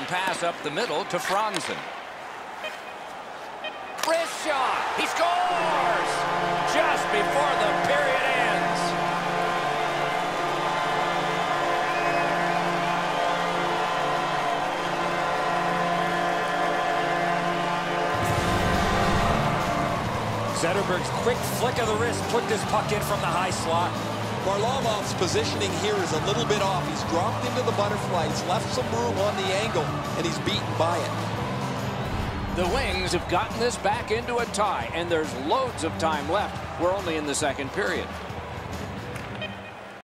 pass up the middle to Franzen. Wrist shot. He scores! Just before the period ends. Zetterberg's quick flick of the wrist put this puck in from the high slot. Varlamov's positioning here is a little bit off. He's dropped into the butterfly. He's left some room on the angle, and he's beaten by it. The Wings have gotten this back into a tie, and there's loads of time left. We're only in the second period.